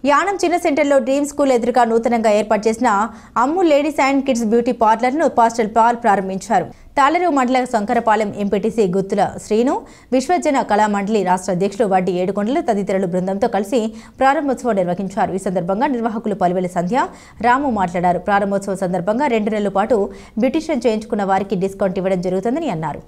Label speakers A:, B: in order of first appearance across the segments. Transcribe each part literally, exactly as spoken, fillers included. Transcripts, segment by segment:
A: యానం చిన్న సెంటర్లో dream school ఎదురుగా నూతనంగా ఏర్పాటు చేసిన Ammu ladies and kids beauty పార్లర్ను పాస్టర్ పాల్ ప్రారంభించారు. తాళరు మండల శంకరపాలెం ఎంపీటీసీ గుత్తుల శ్రీను, విశ్వజన కళామండలి రాష్ట్ర అధ్యక్షులు వడ్డీ ఏడుకొండలు తదితరులు బృందంతో కలిసి ప్రారంభోత్సవం నిర్వహించారు. ఈ సందర్భంగా నిర్వాహకులు పలువెల సంధ్య, రాము మాట్లాడారు. ప్రారంభోత్సవం సందర్భంగా రెండు నెలల పాటు బ్యూటిషియన్ చేయించుకున్న వారికి డిస్కౌంట్ ఇవ్వడం జరుగుతుందని అన్నారు.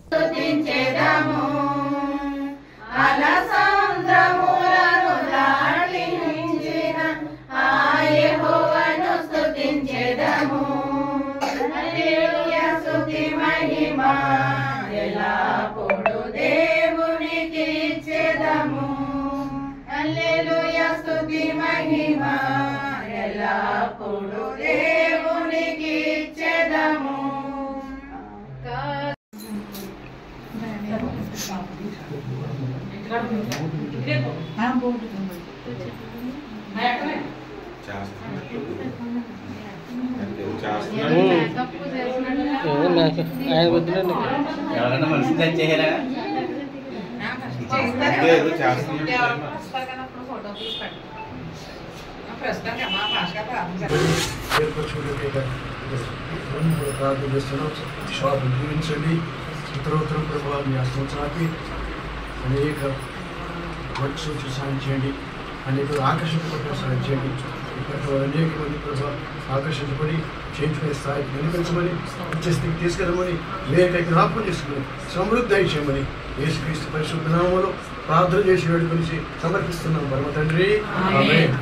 B: హల్లెలూయా స్తుతి మహిమ ఎల్లప్పుడూ దేవునికి ఇచ్చెదము.
C: ఎవరైనా మనిషి తెచ్చేయారా
D: ప్రార్థన చేస్తున్నాం. షాపు జీవించండి. ఉత్తరోత్తరం ప్రభావం మీ సంవత్సరానికి అనేక వర్క్స్ సాయం చేయండి. అనేక ఆకర్షించబడిన సాయం చేయండి. అనేక మంది ప్రభావం ఆకర్షించబడి చేయించుకునే స్థాయికి నిలబెంచమని ఇచ్చే స్థితికి తీసుకెళ్ళమని లేక జ్ఞాపకం చేసుకుని సమృద్ధి చేయమని యేసుక్రీస్తు పరిశుద్ధ నామములో ప్రార్థన చేసి వేడుకొని సమర్పిస్తున్నాం. పరమ తండ్రి ఆమేన్.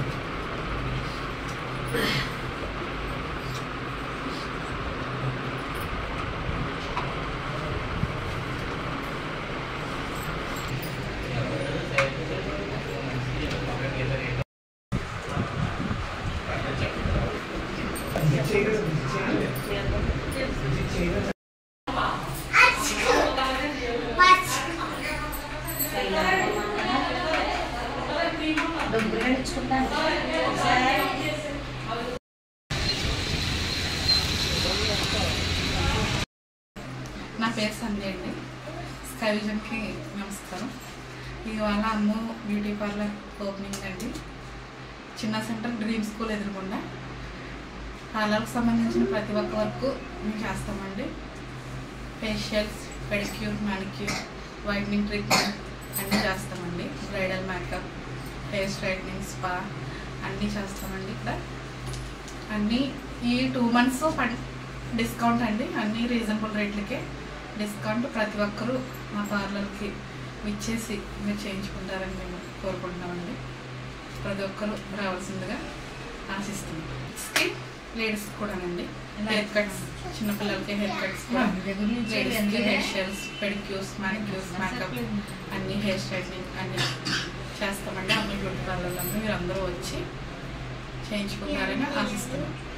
E: నా పేరు సంజయ్ అండి. స్కై విజన్కి నమస్కారం. ఇవాళ అమ్ము బ్యూటీ పార్లర్ ఓపెనింగ్ అండి. చిన్న సెంటర్ డ్రీమ్ స్కూల్ ఎదురుకుండా పార్లర్కి సంబంధించిన ప్రతి ఒక్క వర్క్ మేము చేస్తామండి. Facials, pedicure, manicure, whitening treatment అన్నీ చేస్తామండి. Bridal makeup, hair straightening, spa అన్నీ చేస్తామండి. ఇక్కడ అన్నీ ఈ టూ మంత్స్ డిస్కౌంట్ అండి. అన్నీ రీజనబుల్ రేట్లకే డిస్కౌంట్. ప్రతి ఒక్కరూ మా పార్లర్కి విచ్చేసి మీరు చేయించుకుంటారని మేము కోరుకుంటున్నామండి. ప్రతి ఒక్కరూ రావాల్సిందిగా ఆశిస్తున్నాం. స్కిన్ లేడీస్ కూడానండి. హెయిర్ కట్స్, చిన్నపిల్లలకి హెయిర్ కట్స్ కూడా, లేడీస్కి ఫేషియల్స్, పెడిక్యూర్స్, మ్యానిక్యూర్స్, మేకప్ అన్నీ, హెయిర్ స్ట్రైట్నింగ్ అన్నీ చేస్తామండి. అన్ని బ్యూటీ పార్లర్లో మీరు అందరూ వచ్చి చేయించుకుంటారని ఆశిస్తున్నాం.